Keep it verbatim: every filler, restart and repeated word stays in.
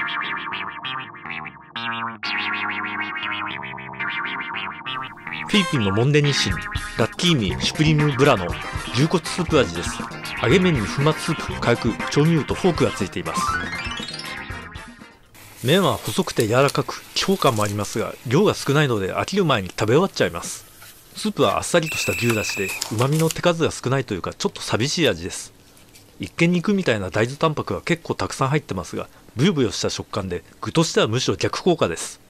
フィリピンのモンデ日清、ラッキーミー、シュプリームブラノ、牛骨スープ味です。揚げ麺に粉末スープ、火薬、調味料とフォークがついています。麺は細くて柔らかく、気泡感もありますが、量が少ないので飽きる前に食べ終わっちゃいます。スープはあっさりとした牛だしで、旨味の手数が少ないというか、ちょっと寂しい味です。一見肉みたいな大豆タンパクが結構たくさん入ってますが、ブヨブヨした食感で、具としてはむしろ逆効果です。